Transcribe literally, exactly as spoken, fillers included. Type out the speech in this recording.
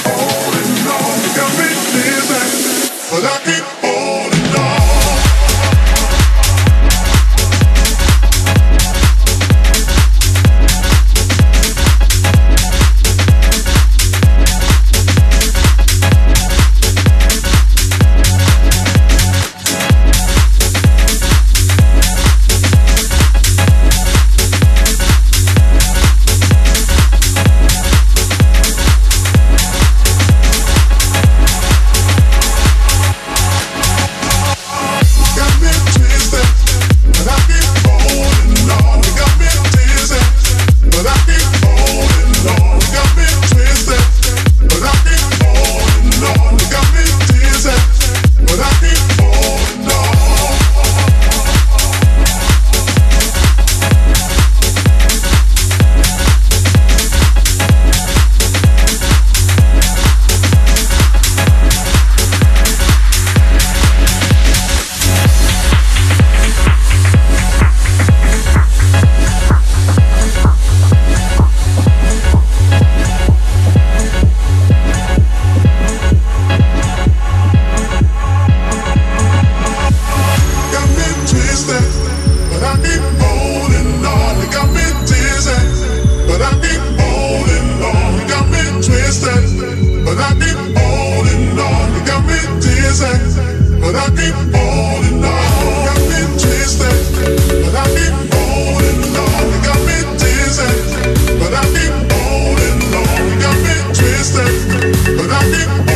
holding on. You got me dizzy, but I keep holding on. But I keep holding on. Got me twisted, but I keep holding on. You got me dizzy, but I keep holding on. You got me twisted, but I keep holding on.